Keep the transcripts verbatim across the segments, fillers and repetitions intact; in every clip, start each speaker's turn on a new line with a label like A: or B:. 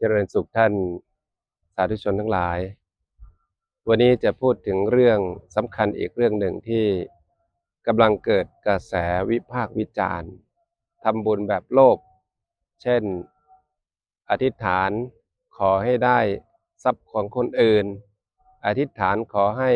A: ริญสุขท่านสาธุชนทั้งหลายวันนี้จะพูดถึงเรื่องสำคัญอีกเรื่องหนึ่งที่กำลังเกิดกระแสวิพากษ์วิจารณ์ทำบุญแบบโลภเช่นอธิษฐานขอให้ได้ทรัพย์ของคนอื่นอธิษฐานขอให้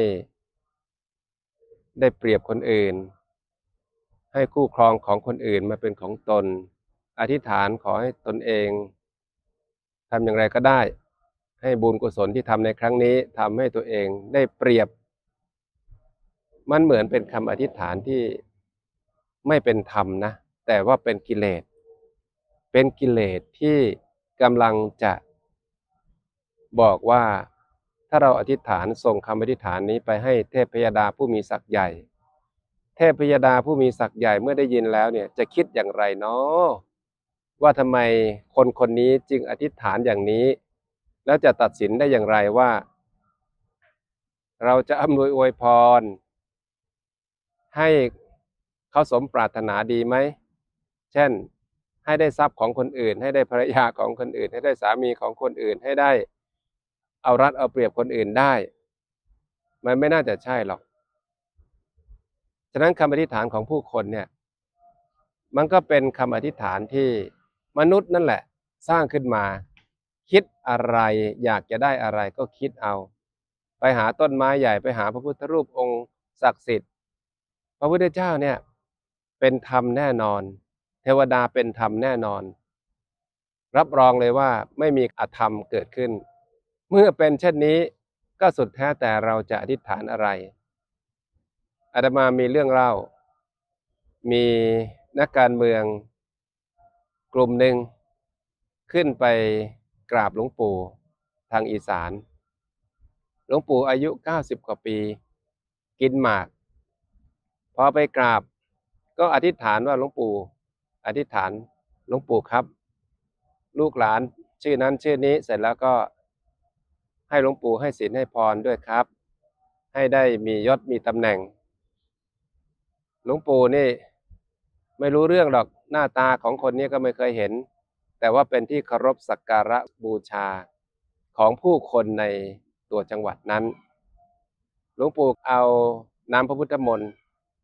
A: ได้เปรียบคนอื่นให้คู่ครองของคนอื่นมาเป็นของตนอธิษฐานขอให้ตนเองทำอย่างไรก็ได้ให้บุญกุศลที่ทำในครั้งนี้ทำให้ตัวเองได้เปรียบมันเหมือนเป็นคำอธิษฐานที่ไม่เป็นธรรมนะแต่ว่าเป็นกิเลสเป็นกิเลสที่กำลังจะบอกว่าถ้าเราอธิษฐานส่งคำอธิษฐานนี้ไปให้เทพยดาผู้มีศักย์ใหญ่เทพยดาผู้มีศักย์ใหญ่เมื่อได้ยินแล้วเนี่ยจะคิดอย่างไรเนาะว่าทำไมคนคนนี้จึงอธิษฐานอย่างนี้แล้วจะตัดสินได้อย่างไรว่าเราจะอำนวยอวยพรให้เขาสมปรารถนาดีไหมเช่นให้ได้ทรัพย์ของคนอื่นให้ได้ภรรยาของคนอื่นให้ได้สามีของคนอื่นให้ได้เอารัดเอาเปรียบคนอื่นได้มันไม่น่าจะใช่หรอกฉะนั้นคำอธิษฐานของผู้คนเนี่ยมันก็เป็นคำอธิษฐานที่มนุษย์นั่นแหละสร้างขึ้นมาคิดอะไรอยากจะได้อะไรก็คิดเอาไปหาต้นไม้ใหญ่ไปหาพระพุทธรูปองค์ศักดิ์สิทธิ์พระพุทธเจ้าเนี่ยเป็นธรรมแน่นอนเทวดาเป็นธรรมแน่นอนรับรองเลยว่าไม่มีอธรรมเกิดขึ้นเมื่อเป็นเช่นนี้ก็สุดแท้แต่เราจะอธิษฐานอะไรอาตมามีเรื่องเล่ามีนักการเมืองกลุ่มหนึ่งขึ้นไปกราบหลวงปู่ทางอีสานหลวงปู่อายุเก้าสิบกว่าปีกินหมากพอไปกราบก็อธิษฐานว่าหลวงปู่อธิษฐานหลวงปู่ครับลูกหลานชื่อนั้นชื่อนี้เสร็จแล้วก็ให้หลวงปู่ให้ศีลให้พรด้วยครับให้ได้มียศมีตำแหน่งหลวงปู่นี่ไม่รู้เรื่องหรอกหน้าตาของคนนี้ก็ไม่เคยเห็นแต่ว่าเป็นที่เคารพสักการะบูชาของผู้คนในตัวจังหวัดนั้นหลวงปู่เอาน้ำพระพุทธมนต์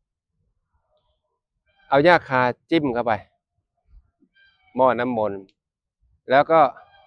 A: เอาหญ้าคาจิ้มเข้าไปหม้อน้ำมนต์แล้วก็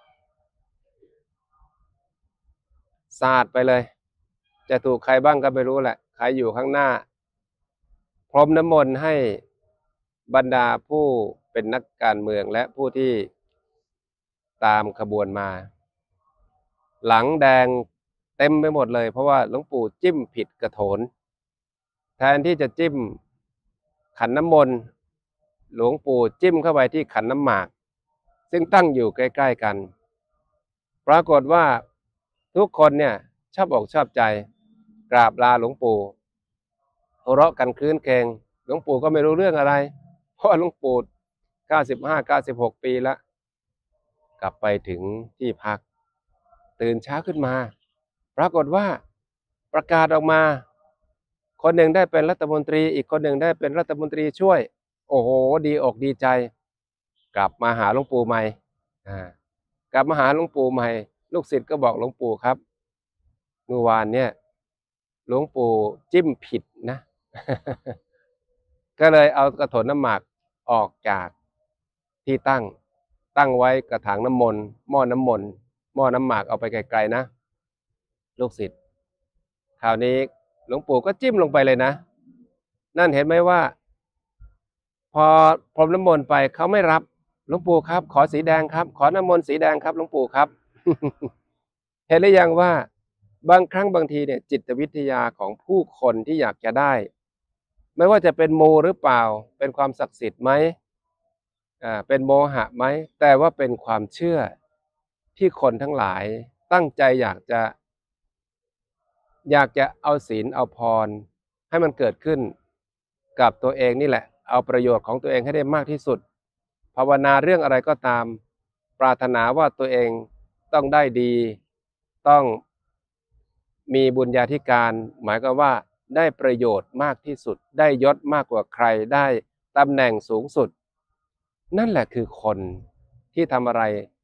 A: สาดไปเลยจะถูกใครบ้างก็ไม่รู้แหละใครอยู่ข้างหน้าพรมน้ำมนต์ให้บรรดาผู้เป็นนักการเมืองและผู้ที่ตามขบวนมาหลังแดงเต็มไปหมดเลยเพราะว่าหลวงปู่จิ้มผิดกระโถนแทนที่จะจิ้มขันน้ำมนต์หลวงปู่จิ้มเข้าไปที่ขันน้ำหมากซึ่งตั้งอยู่ใกล้ๆกันปรากฏว่าทุกคนเนี่ยชอบอกชอบใจกราบลาหลวงปู่หัวเราะกันคลื้นเคงหลวงปู่ก็ไม่รู้เรื่องอะไรเพราะหลวงปู่เก้าสิบห้า เก้าสิบหกปีแล้วกลับไปถึงที่พักตื่นเช้าขึ้นมาปรากฏว่าประกาศออกมาคนหนึ่งได้เป็นรัฐมนตรีอีกคนหนึ่งได้เป็นรัฐมนตรีช่วยโอ้โหดีอกดีใจกลับมาหาหลวงปู่ใหม่อ่ากลับมาหาหลวงปู่ใหม่ลูกศิษย์ก็บอกหลวงปู่ครับเมื่อวานเนี่ยหลวงปู่จิ้มผิดนะ ก็เลยเอากระถนน้ำหมากออกจากที่ตั้งตั้งไว้กระถางน้ำมนต์หม้อน้ำมนต์หม้อน้ำหมากเอาไปไกลๆนะลูกศิษย์คราวนี้หลวงปู่ก็จิ้มลงไปเลยนะนั่นเห็นไหมว่าพอพรมน้ำมนต์ไปเขาไม่รับหลวงปู่ครับขอสีแดงครับขอน้ำมนต์สีแดงครับหลวงปู่ครับ เห็นหรือยังว่าบางครั้งบางทีเนี่ยจิตวิทยาของผู้คนที่อยากจะได้ไม่ว่าจะเป็นโมหรือเปล่าเป็นความศักดิ์สิทธิ์ไหมอ่าเป็นโมหะไหมแต่ว่าเป็นความเชื่อที่คนทั้งหลายตั้งใจอยากจะอยากจะเอาศีลเอาพรให้มันเกิดขึ้นกับตัวเองนี่แหละเอาประโยชน์ของตัวเองให้ได้มากที่สุดภาวนาเรื่องอะไรก็ตามปรารถนาว่าตัวเองต้องได้ดีต้องมีบุญญาธิการหมายความว่าได้ประโยชน์มากที่สุดได้ยศมากกว่าใครได้ตำแหน่งสูงสุดนั่นแหละคือคนที่ทำอะไร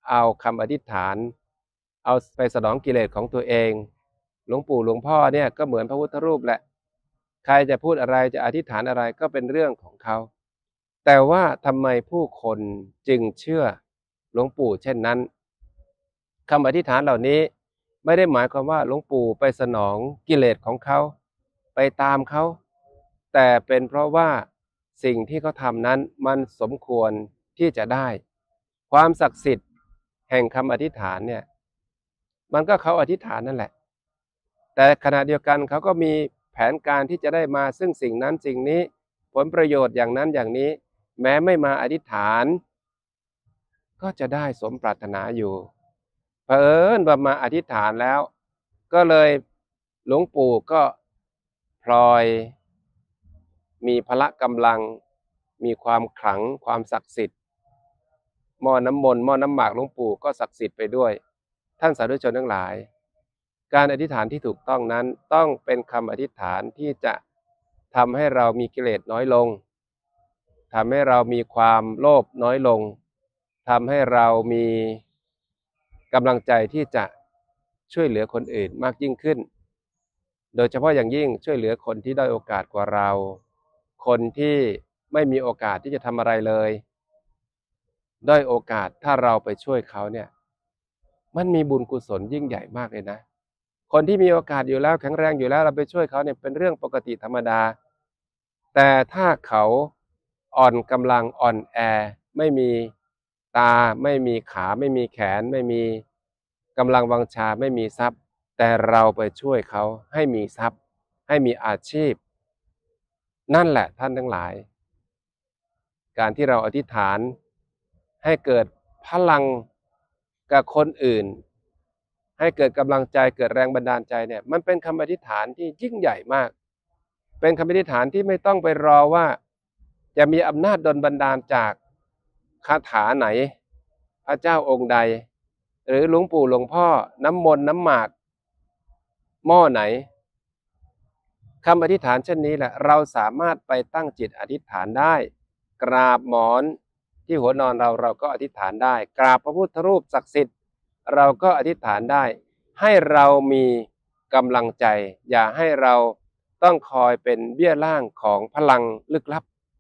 A: เอาคำอธิษฐานเอาไปสนองกิเลสของตัวเองหลวงปู่หลวงพ่อเนี่ยก็เหมือนพระพุทธรูปแหละใครจะพูดอะไรจะอธิษฐานอะไรก็เป็นเรื่องของเขาแต่ว่าทำไมผู้คนจึงเชื่อหลวงปู่เช่นนั้นคำอธิษฐานเหล่านี้ไม่ได้หมายความว่าหลวงปู่ไปสนองกิเลสของเขาไปตามเขาแต่เป็นเพราะว่าสิ่งที่เขาทำนั้นมันสมควรที่จะได้ความศักดิ์สิทธิ์แห่งคำอธิษฐานเนี่ยมันก็เขาอธิษฐานนั่นแหละแต่ขณะเดียวกันเขาก็มีแผนการที่จะได้มาซึ่งสิ่งนั้นสิ่งนี้ผลประโยชน์อย่างนั้นอย่างนี้แม้ไม่มาอธิษฐานก็จะได้สมปรารถนาอยู่เผอิญว่ามาอธิษฐานแล้วก็เลยหลวงปู่ก็พลอยมีพละกำลังมีความขลังความศักดิ์สิทธิ์หม้อน้ำมนต์หม้อน้ำหมากหลวงปู่ก็ศักดิ์สิทธิ์ไปด้วยท่านสาธุชนทั้งหลายการอธิษฐานที่ถูกต้องนั้นต้องเป็นคำอธิษฐานที่จะทำให้เรามีกิเลสน้อยลงทำให้เรามีความโลภน้อยลงทำให้เรามีกำลังใจที่จะช่วยเหลือคนอื่นมากยิ่งขึ้นโดยเฉพาะอย่างยิ่งช่วยเหลือคนที่ด้อยโอกาสกว่าเราคนที่ไม่มีโอกาสที่จะทำอะไรเลยด้อยโอกาสถ้าเราไปช่วยเขาเนี่ยมันมีบุญกุศลยิ่งใหญ่มากเลยนะคนที่มีโอกาสอยู่แล้วแข็งแรงอยู่แล้วเราไปช่วยเขาเนี่ยเป็นเรื่องปกติธรรมดาแต่ถ้าเขาอ่อนกำลังอ่อนแอไม่มีตาไม่มีขาไม่มีแขนไม่มีกำลังวังชาไม่มีทรัพย์แต่เราไปช่วยเขาให้มีทรัพย์ให้มีอาชีพนั่นแหละท่านทั้งหลายการที่เราอธิษฐานให้เกิดพลังกับคนอื่นให้เกิดกำลังใจเกิดแรงบันดาลใจเนี่ยมันเป็นคำอธิษฐานที่ยิ่งใหญ่มากเป็นคำอธิษฐานที่ไม่ต้องไปรอว่าจะมีอำนาจดลบันดาลจากคาถาไหนพระเจ้าองค์ใดหรือหลวงปู่หลวงพ่อน้ำมนต์น้ำหมากหม้อไหนคำอธิษฐานเช่นนี้แหละเราสามารถไปตั้งจิตอธิษฐานได้กราบหมอนที่หัวนอนเราเราก็อธิษฐานได้กราบพระพุทธรูปศักดิ์สิทธิ์เราก็อธิษฐานได้ให้เรามีกำลังใจอย่าให้เราต้องคอยเป็นเบี้ยล่างของพลังลึกลับ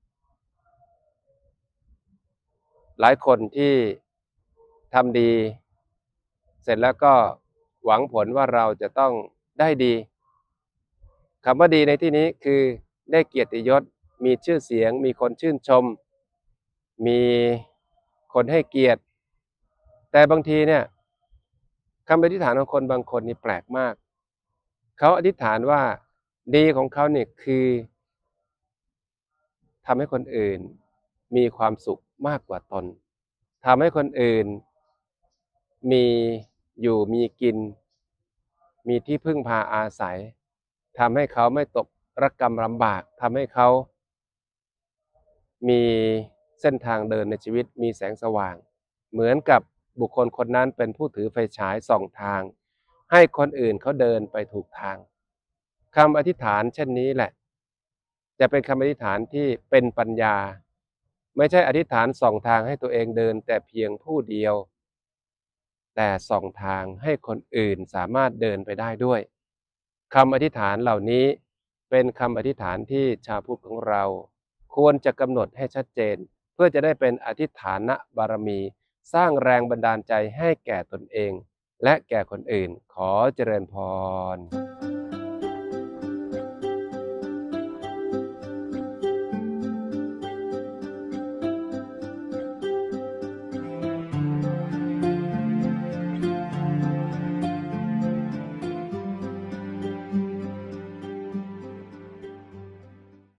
A: หลายคนที่ทำดีเสร็จแล้วก็หวังผลว่าเราจะต้องได้ดีคำว่าดีในที่นี้คือได้เกียรติยศมีชื่อเสียงมีคนชื่นชมมีคนให้เกียรติแต่บางทีเนี่ยคำอธิษฐานของคนบางคนนี่แปลกมากเขาอธิษฐานว่าดีของเขาเนี่ยคือทำให้คนอื่นมีความสุขมากกว่าตนทำให้คนอื่นมีอยู่มีกินมีที่พึ่งพาอาศัยทำให้เขาไม่ตกระกำลำบากทำให้เขามีเส้นทางเดินในชีวิตมีแสงสว่างเหมือนกับบุคคลคนนั้นเป็นผู้ถือไฟฉายส่องทางให้คนอื่นเขาเดินไปถูกทางคำอธิษฐานเช่นนี้แหละจะเป็นคำอธิษฐานที่เป็นปัญญาไม่ใช่อธิษฐานส่องทางให้ตัวเองเดินแต่เพียงผู้เดียวแต่ส่องทางให้คนอื่นสามารถเดินไปได้ด้วยคำอธิษฐานเหล่านี้เป็นคำอธิษฐานที่ชาวพุทธของเราควรจะกำหนดให้ชัดเจนเพื่อจะได้เป็นอธิษฐานบารมีสร้างแรงบันดาลใจให้แก่ตนเองและแก่คนอื่นขอเจริญพร